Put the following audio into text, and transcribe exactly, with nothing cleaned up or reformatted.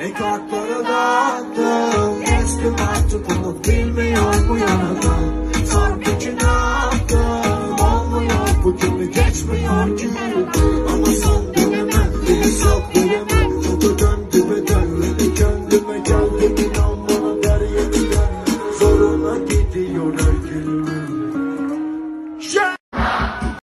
E kartları dağıttım, geçtim artık umut bilmiyor bu yanadan. Sanki ne yaptım, olmuyor bu gibi geçmiyor ki. Ama son döneme bir sok